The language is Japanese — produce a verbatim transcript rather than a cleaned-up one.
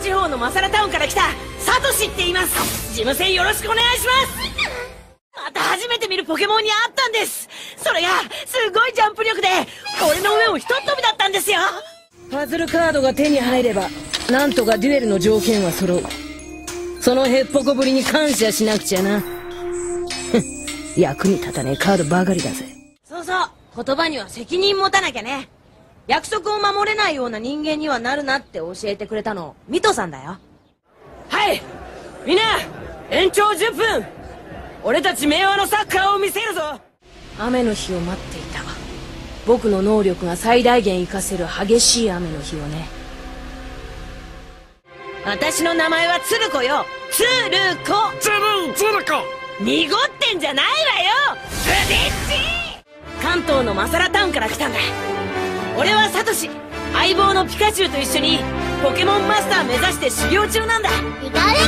地方のマサラタウンから来たサトシって言います。事務戦よろしくお願いします。また初めて見るポケモンに会ったんです。それがすごいジャンプ力で俺の上をひとっ飛びだったんですよ。 パズルカードが手に入ればなんとかデュエルの条件は揃う。そのへっぽこぶりに感謝しなくちゃな。役に立たねえカードばかりだぜ。 そうそう、言葉には責任持たなきゃね。約束を守れないような人間にはなるなって教えてくれたのミトさんだよ。はい、みんな延長じゅっぷん、俺たち明和のサッカーを見せるぞ。雨の日を待っていた。僕の能力が最大限活かせる激しい雨の日をね。私の名前はツルコよ。ツルコ。 ツルツルコ。 濁ってんじゃないわよ。スデッチ。関東のマサラタウンから来たんだ。俺はサトシ、相棒のピカチュウと一緒にポケモンマスター目指して修行中なんだ。 ピカル